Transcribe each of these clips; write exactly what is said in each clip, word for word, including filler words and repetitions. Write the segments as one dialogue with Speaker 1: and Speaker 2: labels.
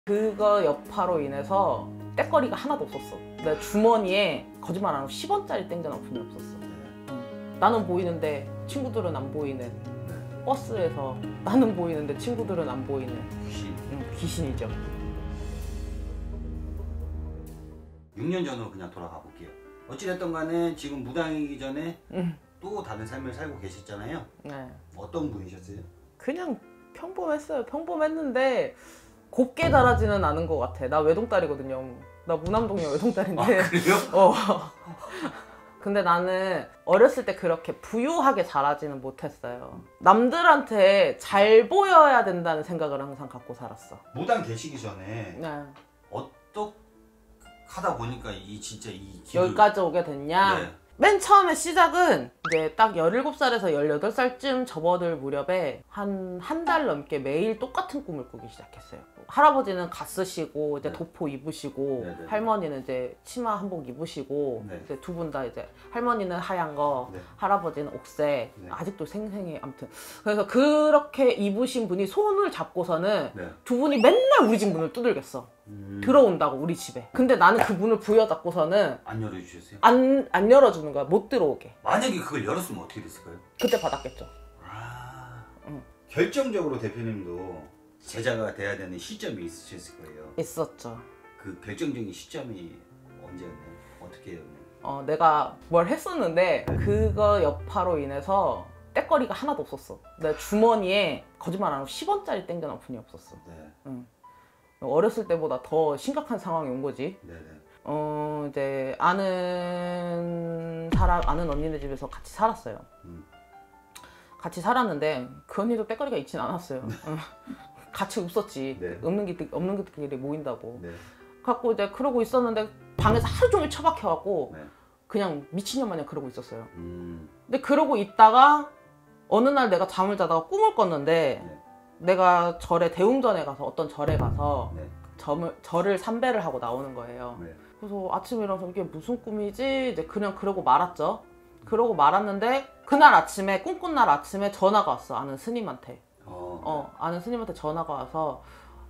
Speaker 1: 그거 여파로 인해서 떼거리가 하나도 없었어. 내 주머니에 거짓말 안 하고 십 원짜리 땡전 한 푼이 없었어. 응. 나는 보이는데 친구들은 안 보이는. 버스에서 나는 보이는데 친구들은 안 보이는
Speaker 2: 귀신.
Speaker 1: 응, 귀신이죠.
Speaker 2: 육 년 전으로 그냥 돌아가 볼게요. 어찌됐든 간에 지금 무당이기 전에
Speaker 1: 응.
Speaker 2: 또 다른 삶을 살고 계셨잖아요.
Speaker 1: 네.
Speaker 2: 어떤 분이셨어요?
Speaker 1: 그냥 평범했어요. 평범했는데 곱게 자라지는 않은 것 같아. 나 외동딸이거든요. 나 무남동이야 외동딸인데.
Speaker 2: 아, 그래요?
Speaker 1: 어. 근데 나는 어렸을 때 그렇게 부유하게 자라지는 못했어요. 남들한테 잘 보여야 된다는 생각을 항상 갖고 살았어.
Speaker 2: 무당 계시기 전에
Speaker 1: 네.
Speaker 2: 어떻게 하다 보니까 이 진짜 이 길을...
Speaker 1: 여기까지 오게 됐냐?
Speaker 2: 네.
Speaker 1: 맨 처음에 시작은 이제 딱 열일곱 살에서 열여덟 살쯤 접어들 무렵에 한 한 달 넘게 매일 똑같은 꿈을 꾸기 시작했어요. 할아버지는 가 쓰시고 이제
Speaker 2: 네.
Speaker 1: 도포 입으시고
Speaker 2: 네, 네.
Speaker 1: 할머니는 이제 치마 한복 입으시고
Speaker 2: 네.
Speaker 1: 이제 두 분 다 이제 할머니는 하얀 거
Speaker 2: 네.
Speaker 1: 할아버지는 옥색
Speaker 2: 네.
Speaker 1: 아직도 생생해. 아무튼 그래서 그렇게 입으신 분이 손을 잡고서는
Speaker 2: 네.
Speaker 1: 두 분이 맨날 우리 집 문을 두들겼어.
Speaker 2: 음...
Speaker 1: 들어온다고 우리 집에. 근데 나는 그 문을 부여잡고서는
Speaker 2: 안 열어주셨어요?
Speaker 1: 안, 안 열어주는 거야. 못 들어오게.
Speaker 2: 만약에 그걸 열었으면 어떻게 됐을까요?
Speaker 1: 그때 받았겠죠.
Speaker 2: 아...
Speaker 1: 응.
Speaker 2: 결정적으로 대표님도 제자가 돼야 되는 시점이 있으셨을 거예요.
Speaker 1: 있었죠.
Speaker 2: 그 결정적인 시점이 언제였나요? 어떻게 했나요?
Speaker 1: 어, 내가 뭘 했었는데 그거 여파로 인해서 떼거리가 하나도 없었어. 내 주머니에 거짓말 안 하고 십 원짜리 땡전 한 푼이 없었어.
Speaker 2: 네.
Speaker 1: 응. 어렸을 때보다 더 심각한 상황이 온 거지.
Speaker 2: 네네.
Speaker 1: 어, 이제 아는 사람, 아는 언니네 집에서 같이 살았어요.
Speaker 2: 음.
Speaker 1: 같이 살았는데 그 언니도 떼거리가 있진 않았어요. 응. 같이 없었지.
Speaker 2: 네.
Speaker 1: 없는 게 없는 것들이 모인다고.
Speaker 2: 네.
Speaker 1: 갖고 이제 그러고 있었는데 방에서 하루 종일 처박혀갖고
Speaker 2: 네.
Speaker 1: 그냥 미친년 마냥 그러고 있었어요.
Speaker 2: 음.
Speaker 1: 근데 그러고 있다가 어느 날 내가 잠을 자다가 꿈을 꿨는데
Speaker 2: 네.
Speaker 1: 내가 절에 대웅전에 가서 어떤 절에 가서
Speaker 2: 네.
Speaker 1: 점을, 절을 삼배를 하고 나오는 거예요.
Speaker 2: 네.
Speaker 1: 그래서 아침에 일어나서 이게 무슨 꿈이지? 이제 그냥 그러고 말았죠. 그러고 말았는데 그날 아침에 꿈꾼 날 아침에 전화가 왔어. 아는 스님한테.
Speaker 2: 어.
Speaker 1: 어, 아는 스님한테 전화가 와서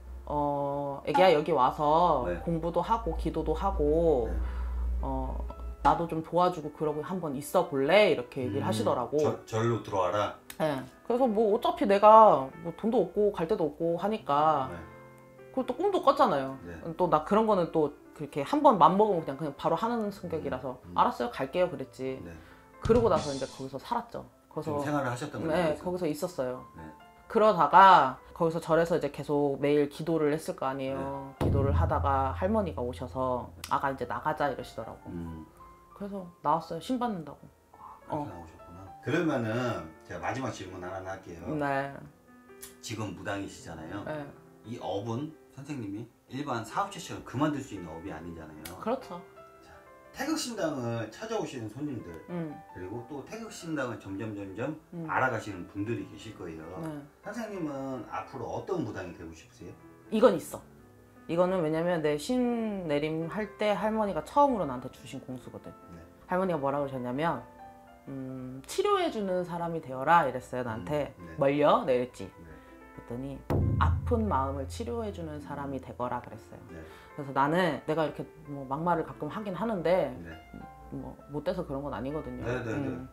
Speaker 1: 어, 애기야 여기 와서
Speaker 2: 네.
Speaker 1: 공부도 하고 기도도 하고
Speaker 2: 네.
Speaker 1: 어, 나도 좀 도와주고 그러고 한번 있어 볼래? 이렇게 얘기를
Speaker 2: 음,
Speaker 1: 하시더라고.
Speaker 2: 저, 절로 들어와라.
Speaker 1: 네. 그래서 뭐 어차피 내가 뭐 돈도 없고 갈 데도 없고 하니까
Speaker 2: 네.
Speaker 1: 그리고 또 꿈도 꿨잖아요.
Speaker 2: 네.
Speaker 1: 또 나 그런 거는 또 그렇게 한 번 맘먹으면 그냥 그냥 바로 하는 성격이라서
Speaker 2: 음, 음.
Speaker 1: 알았어요 갈게요 그랬지.
Speaker 2: 네.
Speaker 1: 그러고 나서 이제 거기서 살았죠. 거기서
Speaker 2: 생활을 하셨던 거예요?
Speaker 1: 네,
Speaker 2: 거기서?
Speaker 1: 거기서 있었어요.
Speaker 2: 네.
Speaker 1: 그러다가 거기서 절에서 이제 계속 매일 기도를 했을 거 아니에요. 네. 기도를 하다가 할머니가 오셔서 아가 이제 나가자 이러시더라고.
Speaker 2: 음.
Speaker 1: 그래서 나왔어요. 신 받는다고.
Speaker 2: 아, 그렇게
Speaker 1: 어.
Speaker 2: 나오셨구나. 그러면은 제가 마지막 질문 하나 할게요.
Speaker 1: 네.
Speaker 2: 지금 무당이시잖아요.
Speaker 1: 네.
Speaker 2: 이 업은 선생님이 일반 사업체처럼 그만둘 수 있는 업이 아니잖아요.
Speaker 1: 그렇죠.
Speaker 2: 자, 태극신당을 찾아오시는 손님들
Speaker 1: 음.
Speaker 2: 그리고 또 태극신당을 점점 점점
Speaker 1: 음.
Speaker 2: 알아가시는 분들이 계실 거예요.
Speaker 1: 네.
Speaker 2: 선생님은 앞으로 어떤 무당이 되고 싶으세요?
Speaker 1: 이건 있어. 이거는 왜냐면 내 신 내림 할 때 할머니가 처음으로 나한테 주신 공수거든.
Speaker 2: 네.
Speaker 1: 할머니가 뭐라 그러셨냐면 음, 치료해주는 사람이 되어라 이랬어요 나한테.
Speaker 2: 음, 네.
Speaker 1: 뭘요? 네 이랬지.
Speaker 2: 네.
Speaker 1: 그랬더니 아픈 마음을 치료해주는 사람이 되거라 그랬어요.
Speaker 2: 네.
Speaker 1: 그래서 나는 내가 이렇게 뭐 막말을 가끔 하긴 하는데
Speaker 2: 네.
Speaker 1: 뭐 못돼서 그런 건 아니거든요.
Speaker 2: 네, 네,
Speaker 1: 음,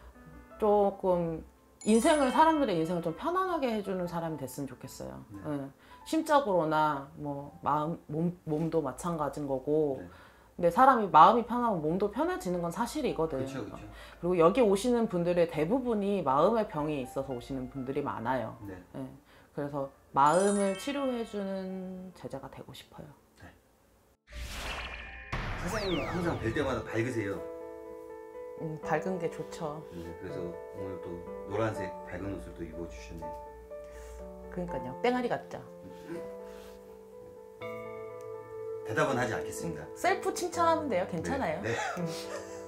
Speaker 1: 조금 인생을 사람들의 인생을 좀 편안하게 해주는 사람이 됐으면 좋겠어요.
Speaker 2: 네.
Speaker 1: 음, 심적으로나 뭐 마음 몸, 몸도 마찬가지인 거고.
Speaker 2: 네.
Speaker 1: 근데 사람이 마음이 편하고 몸도 편해지는 건 사실이거든.
Speaker 2: 그렇죠, 그렇죠.
Speaker 1: 그리고 여기 오시는 분들의 대부분이 마음의 병이 있어서 오시는 분들이 많아요.
Speaker 2: 네.
Speaker 1: 네. 그래서 마음을 치료해주는 제자가 되고 싶어요.
Speaker 2: 네. 선생님은 항상 뵐 때마다 밝으세요.
Speaker 1: 음, 밝은 게 좋죠.
Speaker 2: 네, 그래서 오늘 또 노란색 밝은 옷을 또 입어주셨네요.
Speaker 1: 그러니까요. 땡아리 같죠.
Speaker 2: 대답은 하지 않겠습니다.
Speaker 1: 셀프 칭찬하면 돼요. 괜찮아요.
Speaker 2: 네. 네.
Speaker 1: 음.